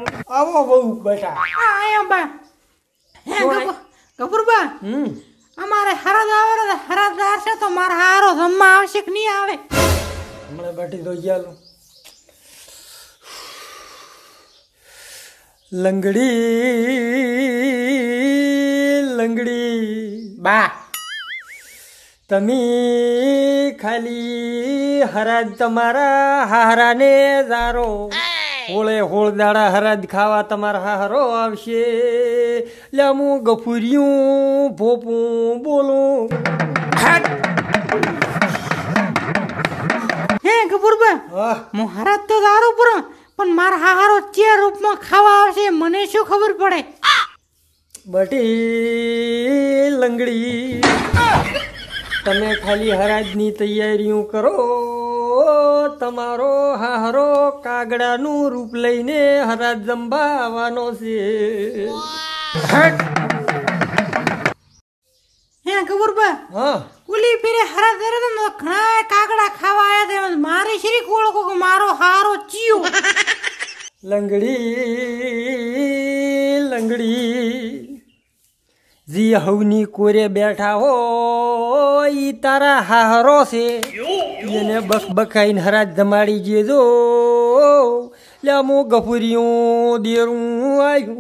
આવો બહુ બેટા આયા બા હે કપૂરબા અમારે હરદ આવે હરદદાર છે તો મારા હારો જમવા આવશે કે નહીં આવે હમણાં બેઠી તો ગયાલું લંગડી બા તમે ખાલી હરાજ તમારા હારાને જારો હોળે હોળ દાડા હરાજ ખાવા તમારા હારો આવશે લામું ગફુરિયું ભોપું બોલું હે કપૂરબા હું હરદ તો દારૂ પૂરો પણ મારા હારો ચે રૂપમાં ખાવા આવશે મને શું ખબર પડે બટી લંગડી તમે ખાલી હરાજની તૈયારીઓ કરો તમારો હારો કાગડાનું રૂપ લઈને હરાજ જમવા આવવાનો છે હે કપૂરબા હા ઓલી ફેરે હરદ દરે તો ઘણા કાગડા ખાવા આયા તે મારે શ્રી કોળકો કે મારો હારો ચિયો લંગડી જી હવની કોરે બેઠા હો ઈ તારા હારો છે એને બકબકાઈને હરાજ જમાડી જેજો લ્યામો ગફુરિયું દેરું આવ્યું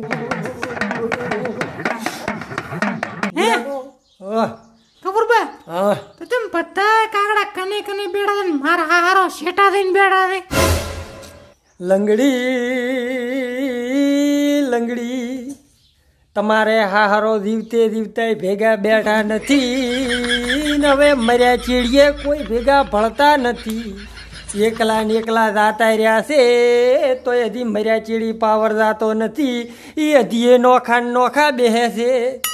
હે કપૂરબા હા તો તમે બધા કાગડા કને કને બેડા દે મારા હારો શેટા દઈને બેડા દે લંગડી તમારે હારો જીવતે જીવતા ભેગા બેઠા નથી ને હવે મર્યા ચીડીએ કોઈ ભેગા ભળતા નથી એકલા ને એકલા જાતા રહ્યા છે તો હજી મર્યા ચીડી પાવર જાતો નથી એ હજી એ નોખા બેહે છે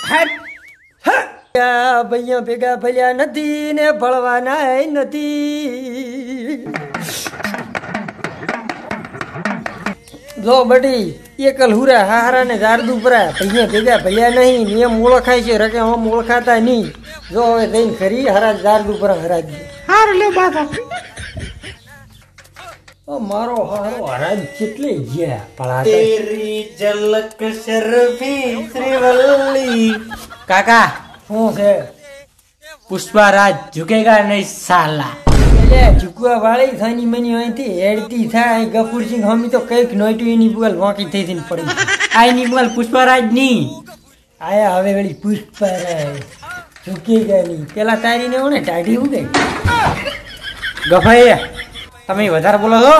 ભૈયા ભેગા ભલ્યા નથી ને ભળવાના નથી જો બટી એકલ હુરા હારા ને જારદુ પરા ભૈયા ભેગા ભલ્યા નહીં નિયમ ઓળખાય છે રકે હમ ઓળખાતા નહીં જો હવે જઈને ખરી હરાજ જારદુ પરા હરાજ હાર લે બાબા મારો હારો હરાજ કેટલે ગયા પળા તેરી ઝલક શરફી શ્રીવલ્લી કાકા શું છે પુષ્પારાજ ઝુકેગા નહીં સાલા ઝુકવા વાળી થાની મની અહીંથી હેડતી થાય ગફુરસિંહ હમી તો કઈક નોઈટું એની બુગલ વાંકી થઈ થઈને પડી આઈની બોલ પુષ્પારાજ ની આયા હવે વળી પુષ્પરાજ ઝુકી ગયા નહીં પેલા તારીને હું ને ટાઢી ઉગે ગફાઈ તમે વધારે બોલો છો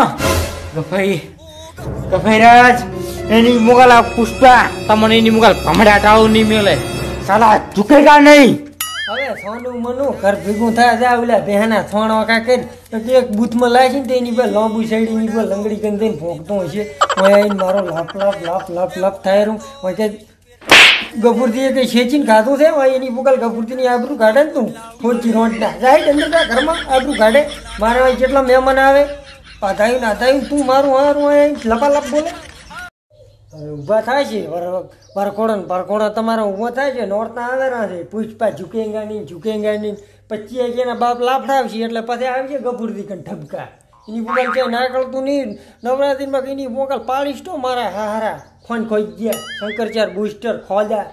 ગફાઈ રાજ એની મુગલ આ પુષ્પા તમને એની મુગલ ભમડાટાળું નહીં મેલે સાલા ઝુકેગા નહીં હવે સોનું મનું ઘર ભેગું થાય જા ઓલા બેહના થોણ વાંકા કરી તો એક બૂથમાં લાવી ને તેની પર લાંબુ સાઈડ એની પર લંગડી કરી દઈને ભોંકતો હશે હું આવીને મારો લપ થાય રહું કે ગફુરજીએ કંઈ છેચીને ખાધું છે એની બુકલ ગફુરજીની આબરૂ કાઢે ને તું ફોડજી રોંટના જાય અંદર જા ઘરમાં આબરૂ કાઢે મારા અહીં કેટલા મહેમાન આવે પાધાયું નાધાયું તું મારું હારું લપાલપ બોલે ઊભા થાય છે પરકોડા તમારા ઊભો થાય છે નોરતા આવેલા છે પુષ્પા ઝુકેંગા નહીં પછી એના બાપ લાફડાવશે એટલે પછી આવી જાય ગફુરજી કન ઠપકા એની મોકલ છે ના કરતું નહીં નવરાત્રીમાં એની મોકલ પાડીશ તો મારા હારા ફોન ખોઈ ગયા શંકરચાર બુસ્ટર ખોજા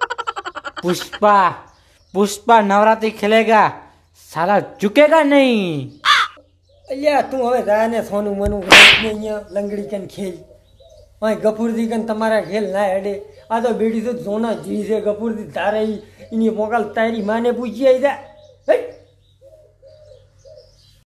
પુષ્પા નવરાત્રી ખેલેગા સાલા ઝુકેગા નહીં અલ્યા તું હવે જા ને સોનું મનું અહીંયા લંગડી કન ખેલ અહીં ગફુરજી કન તમારા ખેલ ના હેડે આ તો બેટી તો જોના જી છે ગફુરજી તારે એની મોકલ તારી માને પૂછી આવી જા